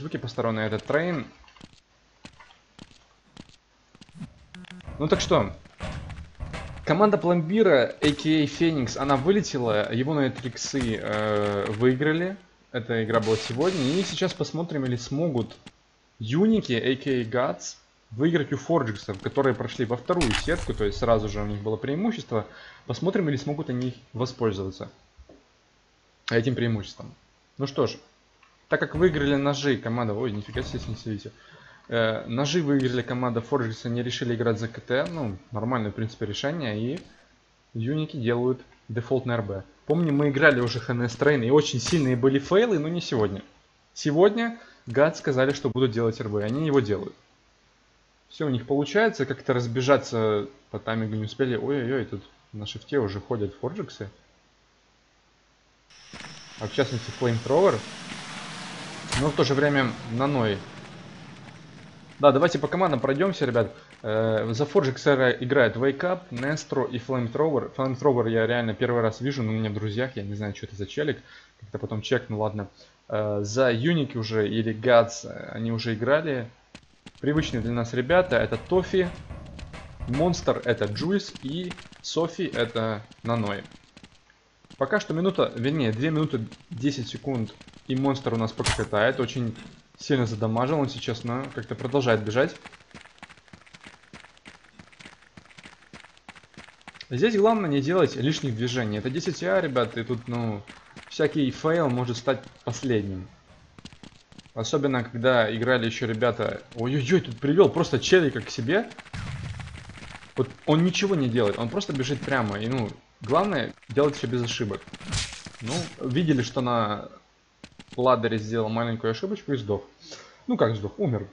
звуки посторонние. Это Трейн. Ну так что, команда Пломбира, а.к.а. Феникс, она вылетела, его на Этриксы выиграли. Эта игра была сегодня. И сейчас посмотрим, или смогут Юники, а.к.а. Gods, выиграть у Форджиксов, которые прошли во вторую сетку, то есть сразу же у них было преимущество. Посмотрим, или смогут они воспользоваться этим преимуществом. Ну что ж, так как выиграли ножи команда... Ой, нифига себе, снесите. Ножи выиграли команда Форджикс, они решили играть за КТ. Ну, нормальное, в принципе, решение. И Юники делают дефолтный РБ. Помню, мы играли уже ХНС Трейн, и очень сильные были фейлы, но не сегодня. Сегодня Гад сказали, что будут делать РБ, они его делают. Все у них получается, как-то разбежаться по таймингу не успели. Ой-ой-ой, тут на шифте уже ходят Форджиксы. А в частности Флеймтровер. Но в то же время Наной. Да, давайте по командам пройдемся, ребят. За Форджикса играет Wake Up, Нестро и Флеймтровер. Флеймтровер я реально первый раз вижу, но у меня в друзьях, я не знаю, что это за челик. Как-то потом чекну, ладно. За Юники уже или Гадс они уже играли. Привычные для нас ребята это Тофи, Монстр это Джуйс и Софи это Наной. Пока что минута, вернее 2 минуты 10 секунд и Монстр у нас пока катает. Очень сильно задамажил он сейчас, но как-то продолжает бежать. Здесь главное не делать лишних движений. Это 10А, ребята, и тут, ну, всякий фейл может стать последним. Особенно, когда играли еще ребята... Ой-ой-ой, тут привел просто челика к себе. Вот он ничего не делает, он просто бежит прямо. И, ну, главное, делать все без ошибок. Ну, видели, что на ладере сделал маленькую ошибочку и сдох. Ну, как сдох? Умер.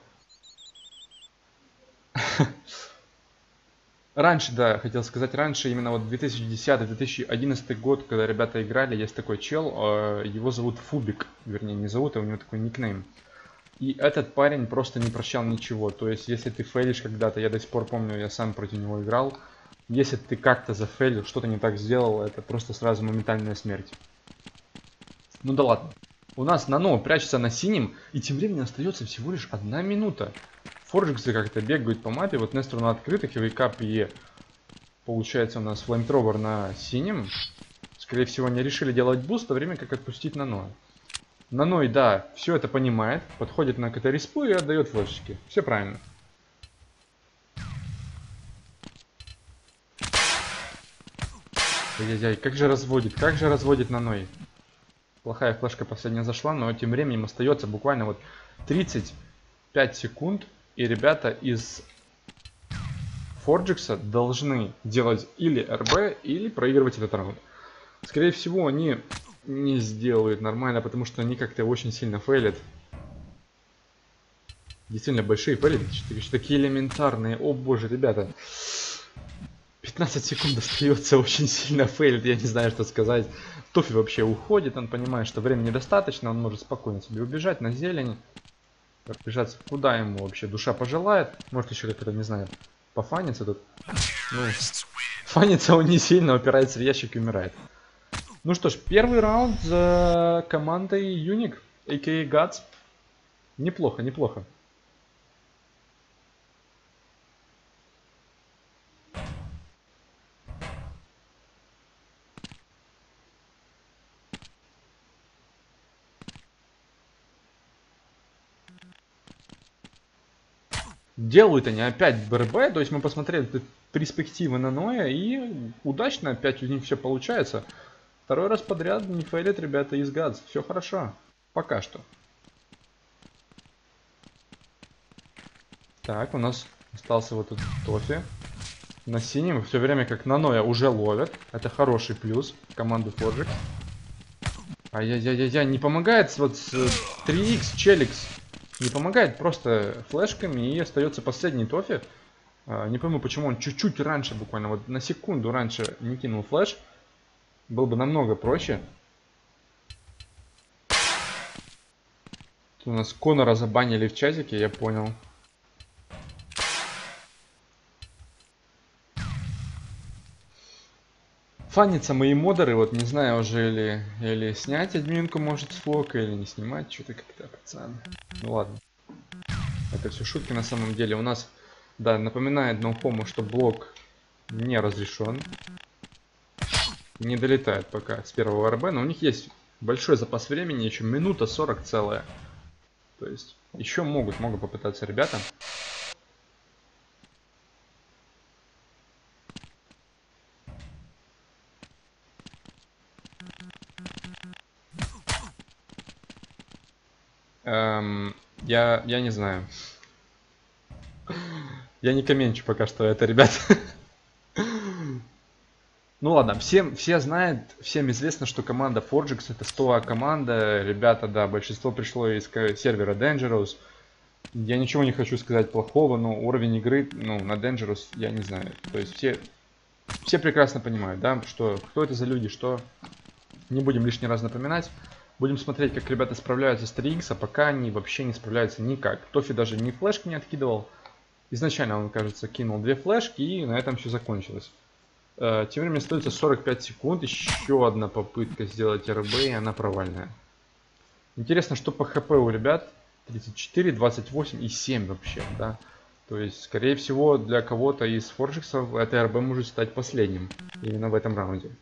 Раньше, да, хотел сказать, раньше, именно вот 2010-2011 год, когда ребята играли, есть такой чел, его зовут Фубик, вернее, не зовут, а у него такой никнейм. И этот парень просто не прощал ничего, то есть, если ты фейлишь когда-то, я до сих пор помню, я сам против него играл, если ты как-то зафейлил, что-то не так сделал, это просто сразу моментальная смерть. Ну да ладно. У нас Нано прячется на синем, и тем временем остается всего лишь 1 минута. Форджиксы как-то бегают по мапе, вот Нестру на открытых, и Вейкап и получается у нас Флеймтровер на синем. Скорее всего, они решили делать буст, в то время как отпустить Нано. Наной, да, все это понимает, подходит на КТ-респу и отдает флешечки. Все правильно. Ай-яй-яй, как же разводит Наной. Плохая флешка последняя зашла, но тем временем остается буквально вот 35 секунд. И ребята из Форджикса должны делать или РБ, или проигрывать этот раунд. Скорее всего, они не сделают нормально, потому что они как-то очень сильно фейлят. Действительно большие фейли, такие элементарные. О боже, ребята. 15 секунд остается, очень сильно фейлит, я не знаю, что сказать. Тофи вообще уходит, он понимает, что времени недостаточно, он может спокойно себе убежать на зелень. Разбежаться куда ему вообще душа пожелает. Может еще как-то, не знаю, пофаниться тут. Ну, фанится он не сильно, упирается в ящик и умирает. Ну что ж, первый раунд за командой Юник, а.к.а. Gods. Неплохо, неплохо. Делают они опять БРБ, то есть мы посмотрели перспективы на Ноя, и удачно опять у них все получается. Второй раз подряд не фейлят ребята из Гадс. Все хорошо. Пока что. Так, у нас остался вот тут Тофи. На синем, все время как на Ноя уже ловят. Это хороший плюс команды Forgix. Ай-яй-яй-яй, не помогает вот 3х Челикс. Не помогает просто флешками, и остается последний Тофи. Не пойму, почему он чуть-чуть раньше, буквально вот на секунду раньше не кинул флеш. Было бы намного проще. Тут у нас Конора забанили в чатике, я понял. Фанятся мои модеры, вот не знаю уже или снять админку может с флока, или не снимать, что-то как-то, пацан. Ну ладно. Это все шутки на самом деле. У нас, да, напоминает NoHomo, что блок не разрешен. Не долетает пока с первого РБ, но у них есть большой запас времени, еще минута 40 целая. То есть еще могут попытаться ребята. Я не знаю. Я не комментю пока что это, ребят. Ну ладно, все знают, всем известно, что команда Forgex это 100 команда. Ребята, да, большинство пришло из сервера Dangerous. Я ничего не хочу сказать плохого, но уровень игры, ну, на Dangerous я не знаю. То есть все прекрасно понимают, да, что кто это за люди, что. Не будем лишний раз напоминать. Будем смотреть, как ребята справляются с 3х, а пока они вообще не справляются никак. Тофи даже ни флешки не откидывал. Изначально он, кажется, кинул 2 флешки, и на этом все закончилось. Тем временем остается 45 секунд. Еще одна попытка сделать РБ, и она провальная. Интересно, что по ХП у ребят. 34, 28 и 7 вообще, да. То есть, скорее всего, для кого-то из форджексов это РБ может стать последним. Именно в этом раунде.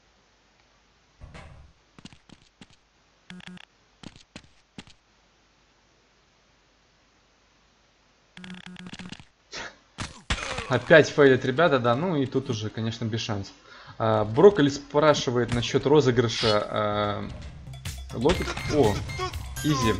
Опять фейлят ребята, да, ну и тут уже, конечно, без шансов. Брокколи спрашивает насчет розыгрыша локет. О, изи.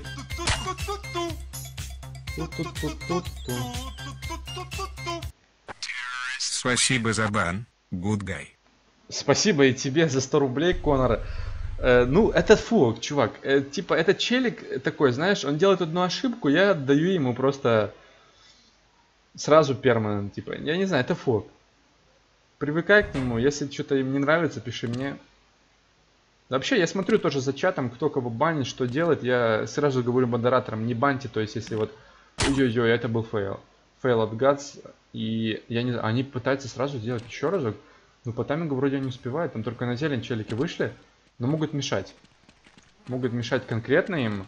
Спасибо за бан, good guy. Спасибо и тебе за 100 рублей, Конор. Ну, это фу, чувак. Типа, этот челик такой, знаешь, он делает одну ошибку, я отдаю ему просто сразу перманент, типа. Я не знаю, это фу. Привыкай к нему, если что-то им не нравится, пиши мне. Вообще, я смотрю тоже за чатом, кто кого банит, что делает. Я сразу говорю модераторам, не баньте, то есть, если вот... Ой-ой-ой, это был фейл. Фейл от Guts. И я не знаю, они пытаются сразу сделать еще разок. Но по таймингу вроде не успевают. Там только на зелень челики вышли. Но могут мешать. Могут мешать конкретно им.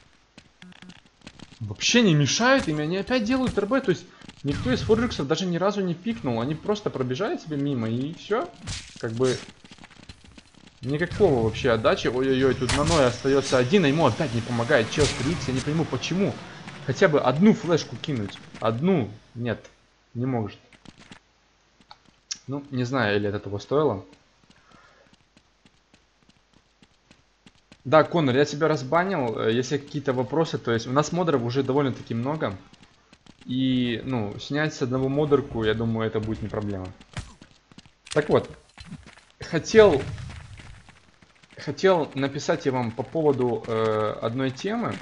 Вообще не мешают им, они опять делают РБ. То есть, никто из форджексов даже ни разу не пикнул. Они просто пробежали себе мимо и все. Как бы... Никакого вообще отдачи. Ой-ой-ой, тут Наной остается один, а ему опять не помогает чел 3х. Я не пойму, почему. Хотя бы одну флешку кинуть. Одну. Нет, не может. Ну, не знаю, или это того стоило. Да, Конор, я тебя разбанил. Если какие-то вопросы, то есть у нас модеров уже довольно-таки много. И, ну, снять с одного модерку, я думаю, это будет не проблема. Так вот, хотел написать я вам по поводу одной темы.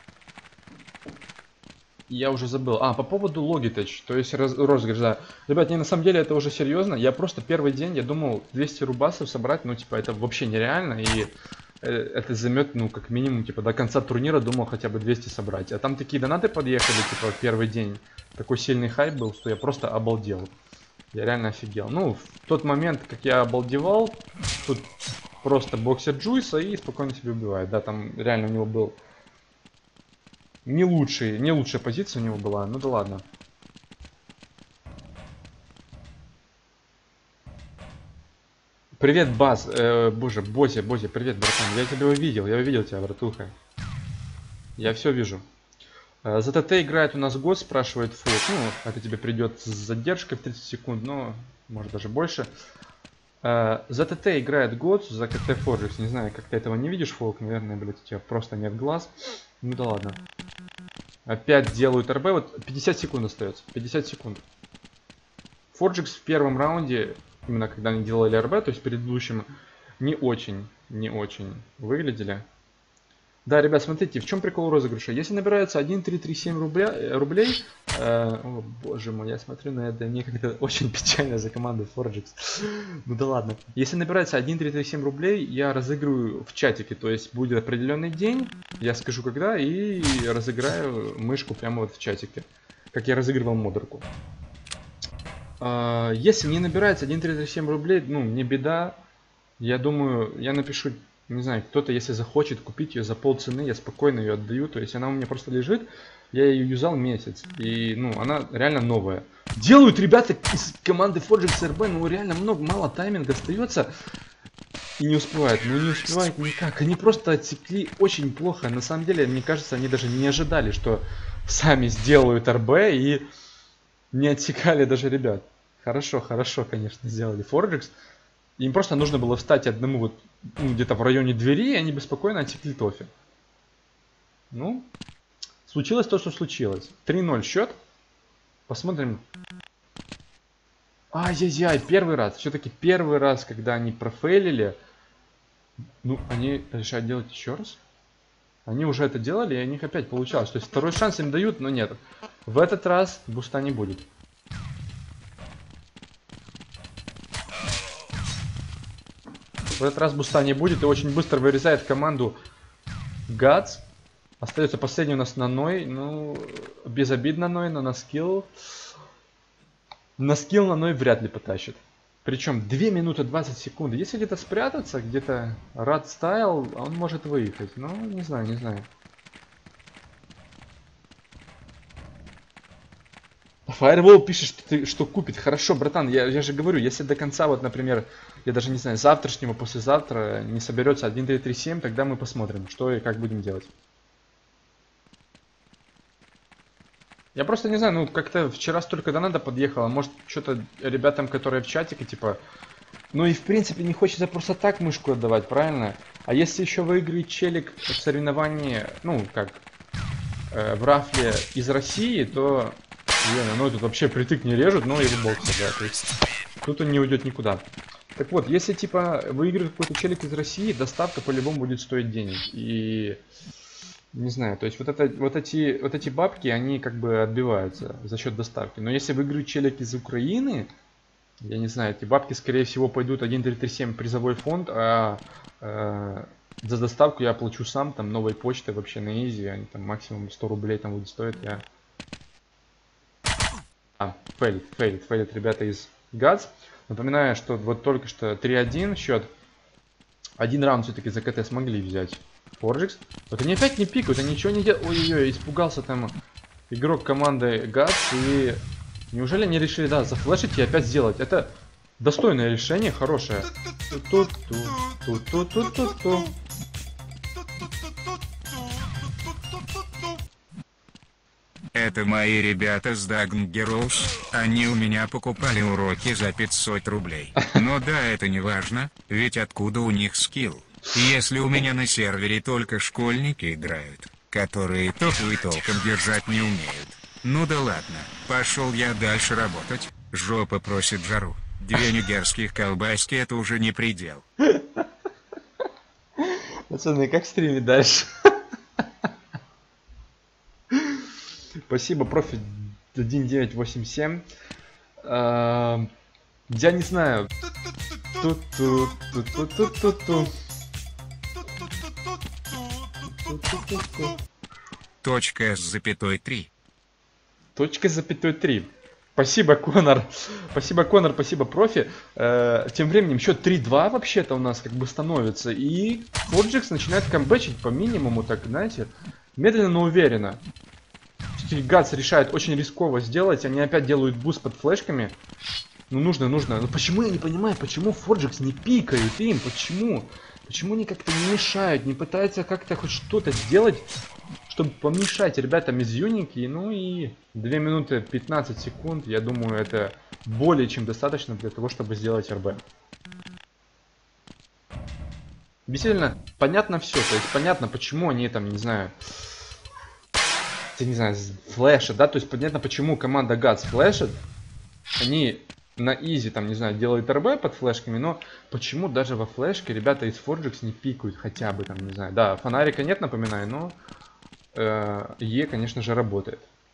Я уже забыл. По поводу Logitech, то есть розыгрыш, да. Ребят, не, на самом деле это уже серьезно. Я просто первый день, я думал 200 рубасов собрать, ну, типа, это вообще нереально. И это займет, ну, как минимум, типа, до конца турнира думал хотя бы 200 собрать. А там такие донаты подъехали, типа, первый день. Такой сильный хайп был, что я просто обалдел. Я реально офигел. Ну, в тот момент, как я обалдевал, тут просто боксер Джуйса и спокойно себе убивает. Да, там реально у него был не лучшая позиция у него была. Ну да ладно. Привет, Баз. Боже, Бози, привет, братан. Я тебя увидел тебя, братуха. Я все вижу. За ТТ играет у нас год, спрашивает Фолк. Ну, это тебе придет с задержкой в 30 секунд, но может даже больше. За ТТ играет год, за КТ Forgex. Не знаю, как ты этого не видишь, Фолк. Наверное, блядь, у тебя просто нет глаз. Ну да ладно. Опять делают РБ. Вот 50 секунд остается. 50 секунд. Forgex в первом раунде, именно когда они делали РБ, то есть в предыдущем, не очень выглядели. Да, ребят, смотрите, в чем прикол розыгрыша. Если набирается 1337 рублей, о боже мой, я смотрю на это, мне как-то очень печально за команду Forgex. Ну да ладно. Если набирается 1337 рублей, я разыгрываю в чатике, то есть будет определенный день, я скажу когда, и разыграю мышку прямо вот в чатике, как я разыгрывал модерку. Если не набирается 1337 рублей, ну, не беда. Я думаю, я напишу, не знаю, кто-то, если захочет купить ее за полцены, я спокойно ее отдаю. То есть она у меня просто лежит, я ее юзал месяц. И, ну, она реально новая. Делают ребята из команды Forgex RB, ну, реально мало тайминга остается. И не успевают, ну не успевают никак. Они просто отсекли очень плохо. На самом деле, мне кажется, они даже не ожидали, что сами сделают РБ и не отсекали даже ребят. Хорошо, конечно, сделали Forgex. Им просто нужно было встать одному вот ну, где-то в районе двери, и они бы спокойно отсекли Тофи. Ну, случилось то, что случилось. 3-0 счет. Посмотрим. Ай-яй-яй, первый раз. Все-таки первый раз, когда они профейлили. Ну, они решают делать еще раз. Они уже это делали, и у них опять получалось. То есть второй шанс им дают, но нет. В этот раз буста не будет. В этот раз буста не будет, и очень быстро вырезает команду Гадс. Остается последний у нас Наной. Ну, безобидно Ной, но на скилл. На скилл Наной вряд ли потащит. Причем 2 минуты 20 секунд. Если где-то спрятаться, где-то Рад Стайл, он может выехать. Ну, не знаю, не знаю. Firewall пишет, что купит. Хорошо, братан, я же говорю, если до конца, вот, например, я даже не знаю, завтрашнего, послезавтра не соберется 1.3.3.7, тогда мы посмотрим, что и как будем делать. Я просто не знаю, ну как-то вчера столько доната подъехало, может что-то ребятам, которые в чатике, типа... Ну и в принципе не хочется просто так мышку отдавать, правильно? А если еще выиграет челик в соревновании, ну как, в рафле из России, то... Ну тут вообще притык не режут, но его бокса, да, то есть тут он не уйдет никуда. Так вот, если типа выиграет какой-то челик из России, доставка по-любому будет стоить денег. И... Не знаю, то есть вот эти бабки, они как бы отбиваются за счет доставки. Но если выиграют челик из Украины, я не знаю, эти бабки скорее всего пойдут 1.3.3.7 призовой фонд, а за доставку я оплачу сам, там новой почтой вообще на изи, они там максимум 100 рублей там будет стоить. Фейлит ребята из ГАЦ. Напоминаю, что вот только что 3-1 счет. Один раунд все-таки за КТ смогли взять Forgex. Вот они опять не пикают, они ничего не делают. Ой-ой-ой, испугался там игрок команды ГАЦ. И неужели они решили, да, зафлешить и опять сделать? Это достойное решение, хорошее. Это мои ребята с Dagn Heroes, они у меня покупали уроки за 500 рублей. Но да, это не важно, ведь откуда у них скилл? Если у меня на сервере только школьники играют, которые тофу и толком держать не умеют. Ну да ладно, пошел я дальше работать, жопа просит жару. 2 нигерских колбаски это уже не предел. Пацаны, как стримить дальше? Спасибо, профи 1987. Я не знаю. Точка с запятой 3. Точка с запятой 3. Спасибо, Конор. Спасибо, Конор, спасибо, профи. Тем временем счет 3-2 вообще-то у нас как бы становится. И Forgex начинает камбэчить по минимуму, так, знаете, медленно, но уверенно. Гац решает очень рисково сделать. Они опять делают буст под флешками. Ну нужно. Ну почему я не понимаю, почему Forgex не пикают им? Почему? Почему они как-то не мешают, не пытаются как-то хоть что-то сделать, чтобы помешать ребятам из Юники? Ну и 2 минуты 15 секунд, я думаю, это более чем достаточно для того, чтобы сделать РБ. Действительно, понятно все. То есть понятно, почему они там, не знаю, флешат, да? То есть понятно, почему команда ГАЦ флешит. Они на изи, там, не знаю, делают РБ под флешками, но почему даже во флешке ребята из Forgex не пикают хотя бы, там, не знаю. Да, фонарика нет, напоминаю, но Е, конечно же, работает.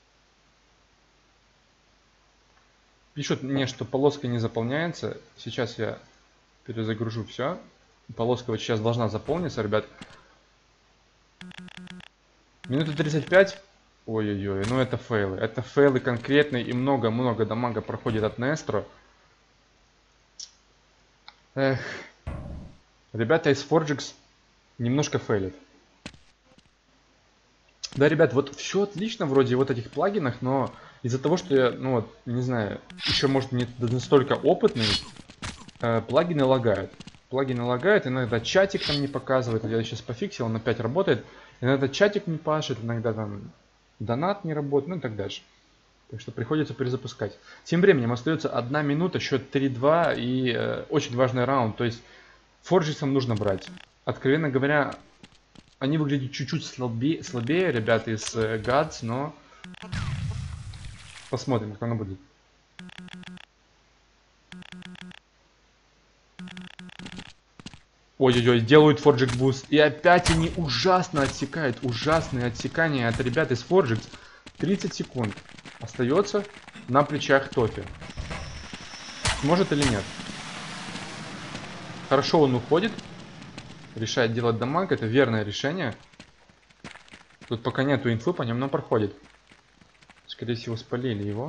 Пишут мне, что полоска не заполняется. Сейчас я перезагружу все. Полоска вот сейчас должна заполниться, ребят. Минута 35. Ой-ой-ой, ну это фейлы. Это фейлы конкретные и много-много дамага проходит от Нестро. Эх. Ребята из Forgex немножко фейлят. Да, ребят, вот все отлично вроде вот этих плагинах, но из-за того, что я, ну вот, не знаю, еще может не настолько опытный, плагины лагают. Плагины лагают, иногда чатик там не показывает, я сейчас пофиксил, он опять работает. Иногда чатик не пашет, иногда там донат не работает, ну и так дальше. Так что приходится перезапускать. Тем временем остается 1 минута, счет 3-2 и очень важный раунд. То есть Forgex нужно брать. Откровенно говоря, они выглядят чуть-чуть слабее, ребята из Gods, но посмотрим, как оно будет. Ой-ой-ой, делают Forgex Boost. И опять они ужасно отсекают. Ужасные отсекания от ребят из Forgex. 30 секунд. Остается на плечах Тофи. Сможет или нет? Хорошо он уходит. Решает делать дамаг. Это верное решение. Тут пока нету инфы, по нему проходит. Скорее всего, спалили его.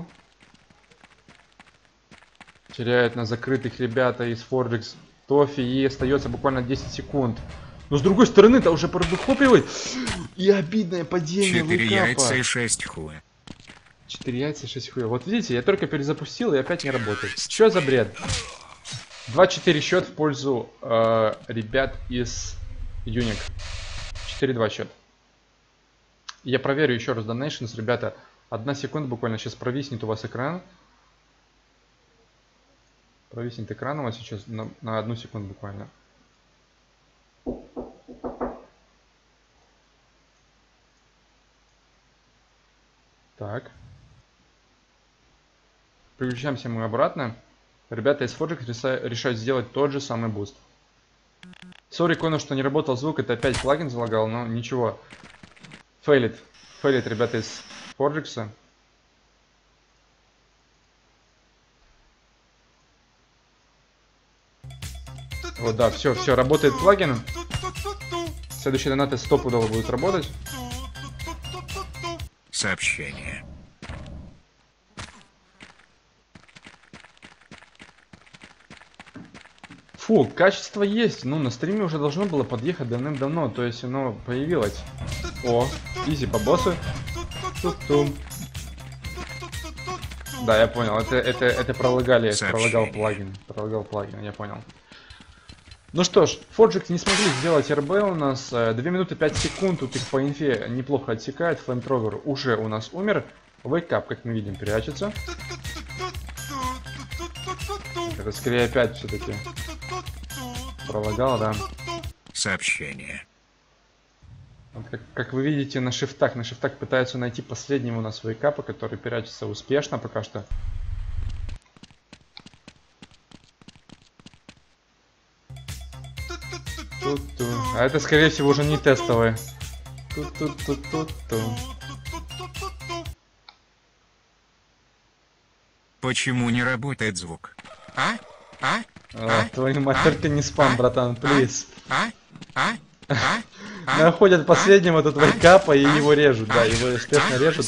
Теряют на закрытых ребята из Forgex Тофи. И остается буквально 10 секунд. Но с другой стороны-то уже продухопливает. И обидное падение 4 вейкапа. яйца и 6 хуя. 4 яйца и 6 хуя. Вот видите, я только перезапустил и опять не работает. Что за бред? 2-4 счет в пользу ребят из Юник. 4-2 счет. Я проверю еще раз Donations, ребята. 1 секунда буквально, сейчас провиснет у вас экран. Провиснет экран у вас сейчас на 1 секунду буквально. Так. Переключаемся мы обратно. Ребята из Forgex решают сделать тот же самый буст. Сори, Конор, что не работал звук, это опять плагин залагал, но ничего. Фейлит. Фейлит ребята из Forgex. Вот, да, все, работает плагин. Следующие донаты стопудово будут работать. Сообщение. Фу, качество есть. Ну, на стриме уже должно было подъехать давным-давно. То есть оно появилось. О, изи по боссу. Ту-тум. Да, я понял. Это пролагал плагин, я понял. Ну что ж, Forgex не смогли сделать РБ у нас. 2 минуты 5 секунд. Тут их по инфе неплохо отсекает. Флеймтровер уже у нас умер. Вейкап, как мы видим, прячется. Это скорее опять все-таки пролагало, да. Сообщение. Вот как вы видите на шифтах пытаются найти последнего у нас вейкапа, который прячется успешно пока что. А это скорее всего уже не тестовые. Почему не работает звук? Твою мать, только не спам, братан, плиз. Находят последнего тут вейкапа и его режут, да, его успешно режут.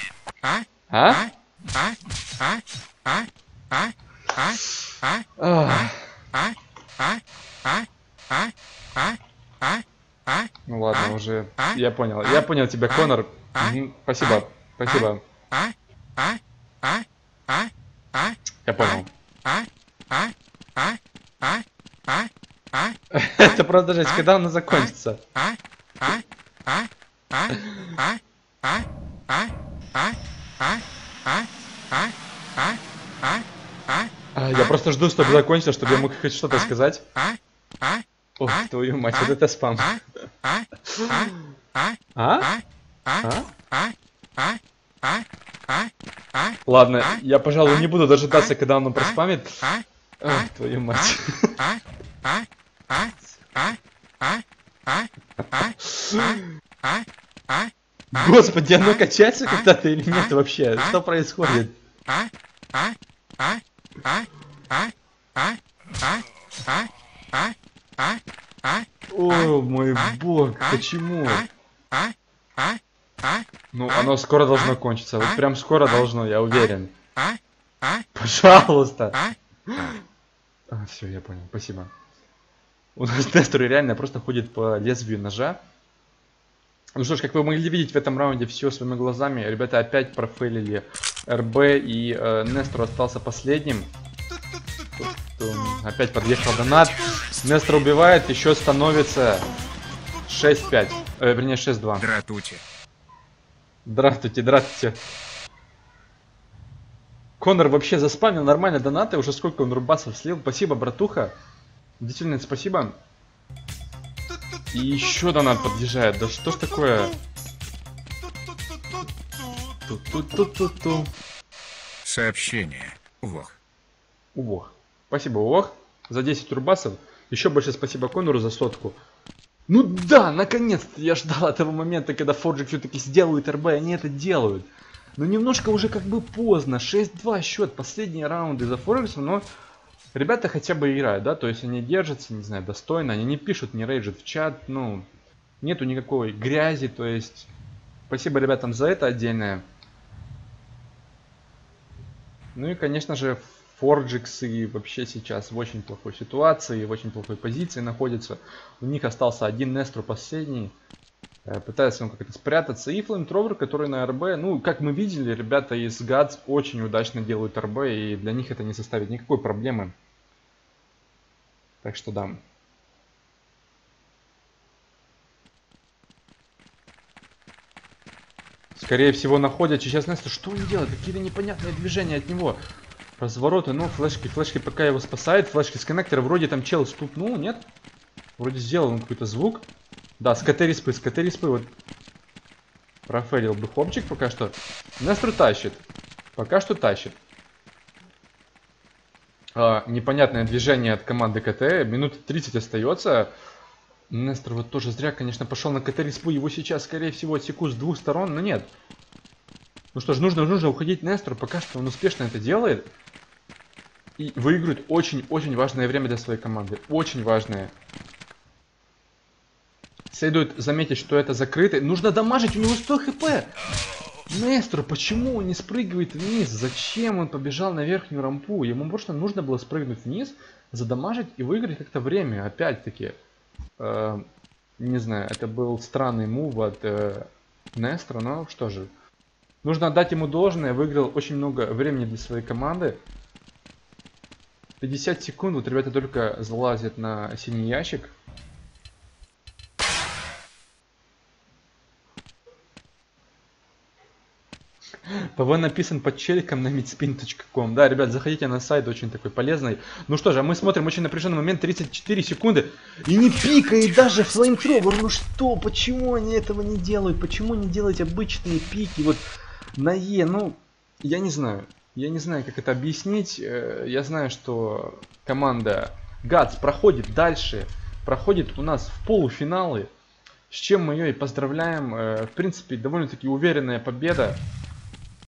Ну ладно, уже я понял тебя, Конор. Спасибо. Я понял. Это просто жесть, когда оно закончится? Я просто жду, чтобы закончился, чтобы я мог хоть что-то сказать. Ох, твою мать, вот это спам. Ладно, я, пожалуй, не буду дожидаться, когда он проспамит. Ох, твою мать. Господи, оно качается когда-то или нет вообще? Что происходит? О, мой бог, почему? Ну, оно скоро должно кончиться. Вот прям скоро должно, я уверен. Пожалуйста. Все, я понял, спасибо. У нас Нестор реально просто ходит по лезвию ножа. Ну что ж, как вы могли видеть в этом раунде все своими глазами, ребята опять профейлили РБ, и Нестор остался последним. Опять подъехал донат. Нестор убивает, еще становится 6-5. Вернее 6-2. Дратуйте. Здравствуйте, здравствуйте. Конор вообще заспамил нормально донаты. Уже сколько он рубасов слил. Спасибо, братуха. Действительно, спасибо. И еще донат подъезжает. Да что ж такое? Сообщение. Увох. Увох. Спасибо, Увох, за 10 рубасов. Еще больше спасибо Конору за 100. Ну да, наконец-то я ждал этого момента, когда Forgix все-таки сделают РБ, они это делают. Но немножко уже как бы поздно. 6-2 счет, последние раунды за Forgix, но ребята хотя бы играют, да, то есть они держатся, не знаю, достойно, они не пишут, не рейджат в чат, ну, нету никакой грязи, то есть спасибо ребятам за это отдельное. Ну и, конечно же, Forgix и вообще сейчас в очень плохой ситуации, в очень плохой позиции находятся. У них остался один Нестор последний. Пытается он как-то спрятаться. И Flamethrower, который на РБ. Ну, как мы видели, ребята из Gads очень удачно делают РБ. И для них это не составит никакой проблемы. Так что да. Скорее всего находят сейчас Нестор. Что он делает? Какие-то непонятные движения от него. Развороты, ну, флешки пока его спасает. Флешки с коннектора. Вроде там чел стукнул, нет? Вроде сделал он какой-то звук. Да, с КТ-респы, вот. Профейлил бы хопчик пока что. Нестор тащит. Пока что тащит. Непонятное движение от команды КТ. Минут 30 остается. Нестор вот тоже зря, конечно, пошел на КТ-респу. Его сейчас, скорее всего, отсекут с двух сторон, но нет. Ну что ж, нужно уходить Нестору. Пока что он успешно это делает. И выигрывает очень-очень важное время для своей команды. Очень важное. Следует заметить, что это закрытый. Нужно дамажить, у него 100 хп. Нестор, почему он не спрыгивает вниз? Зачем он побежал на верхнюю рампу? Ему просто нужно было спрыгнуть вниз, задамажить и выиграть как-то время. Опять-таки, не знаю, это был странный мув от Нестора, но что же. Нужно отдать ему должное. Выиграл очень много времени для своей команды. 50 секунд. Вот ребята только залазят на синий ящик. ПВ написан под челиком на midspin.com. Да, ребят, заходите на сайт, очень такой полезный. Ну что же, а мы смотрим очень напряженный момент, 34 секунды. И не пикает даже Flamethrower. Ну что, почему они этого не делают? Почему не делать обычные пики? Вот на Е, ну, я не знаю. Я не знаю, как это объяснить. Я знаю, что команда Gads проходит дальше. Проходит у нас в полуфиналы. С чем мы ее и поздравляем. В принципе, довольно-таки уверенная победа.